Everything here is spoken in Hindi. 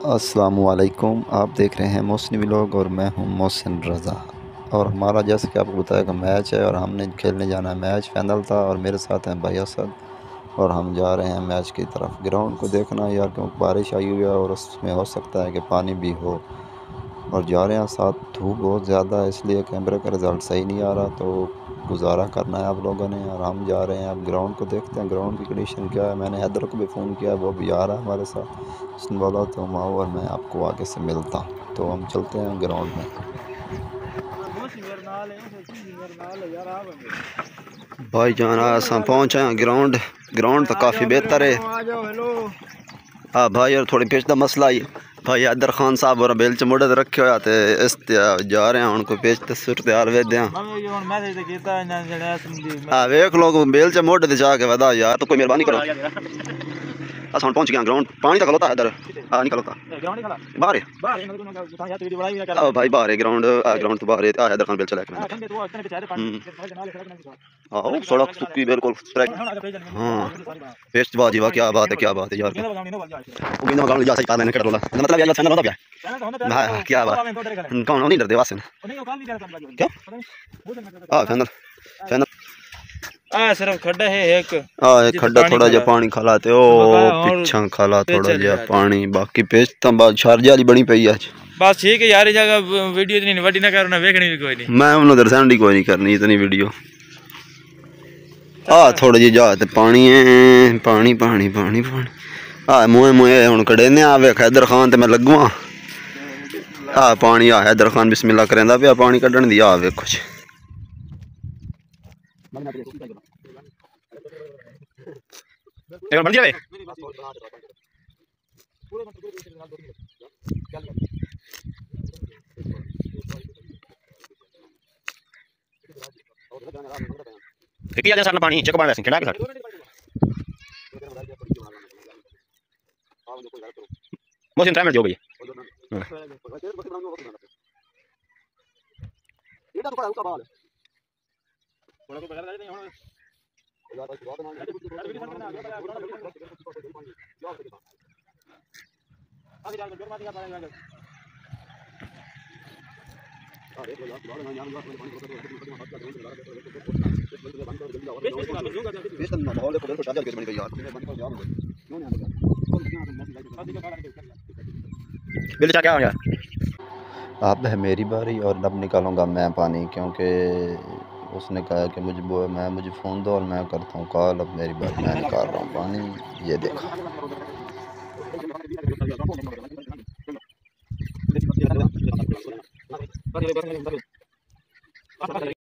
अस्सलामुअलैकुम। आप देख रहे हैं मोहसिन व्लॉग और मैं हूं मोहसिन रज़ा। और हमारा जैसे कि आपको बताया कि मैच है और हमने खेलने जाना है। मैच फाइनल था और मेरे साथ हैं भाई असद और हम जा रहे हैं मैच की तरफ। ग्राउंड को देखना यार, क्योंकि बारिश आई हुई है और उसमें हो सकता है कि पानी भी हो, और जा रहे हैं साथ धूप बहुत ज़्यादा है, इसलिए कैमरे का रिज़ल्ट सही नहीं आ रहा। तो गुजारा करना है आप लोगों ने और हम जा रहे हैं। अब ग्राउंड को देखते हैं ग्राउंड की कंडीशन क्या है। मैंने हैदर को भी फ़ोन किया, वो भी आ रहा है हमारे साथ। उसने बोला तो हम आओ और मैं आपको आगे से मिलता हूँ। तो हम चलते हैं ग्राउंड में। भाई जान असां पहुंचे हैं ग्राउंड। ग्राउंड तो काफ़ी बेहतर है। हाँ भाई, और थोड़ी पेच का मसला ही भाई हैदर खान साहब और बेल च मुड़े रखे हुआ थे, इस जा रहे हैं उनको पेच तस्वीर तैयार वे दें। हाँ वेख लोग बेल च मोढ़े जाके वदा यार, तो कोई मेहरबानी करो। असां पहुंच गए ग्राउंड। पानी तक खलोता हैदर। हाँ नहीं खलोता बाहर है। ओ भाई बाहर है ग्राउंड। ग्राउंड तो बाहर है। हैदर खान बेल चला के आओ सड़क सुक्की बिल्कुल। हाँ पेस्ट बाजी वाह, क्या बात है, क्या बात है यार। वो जा सकता है रोला मतलब यार चंदा क्या हां क्या बात कौन नहीं डरते वासन क्या। हां फाइनल फाइनल सिर्फ खड्डा है एक। एक खड्डा थोड़ा जा पानी खलाते ओ पीछा खला थोड़ा जा पानी, बाकी पेच तो बात शारजा वाली बनी पई है। बस ठीक है यार, जगह वीडियो इतनी वड्डी ना करो ना, देखनी भी कोई नहीं। मैं उन्हें दर्शन दी कोई नहीं करनी इतनी वीडियो। आ थोड़ा जी जा पानी है, पानी पानी पानी पानी। आ मुँह मुँह हूँ कड़े ने आवे हैदर खान तो मैं लगूँ। आ पानी आ हैदर खान बिस्मिल्लाह करेंदा पे पानी कढ़न दी। आ वे कुछ पानी चेक बार खेड़ा के मोहसिन टाइम जो भैया बिल क्या हो गया। अब है मेरी बारी और अब निकालूंगा मैं पानी, क्योंकि उसने कहा कि मुझे फ़ोन दो और मैं करता हूँ कॉल। अब मेरी बारी, मैं निकाल रहा हूँ पानी। ये देखो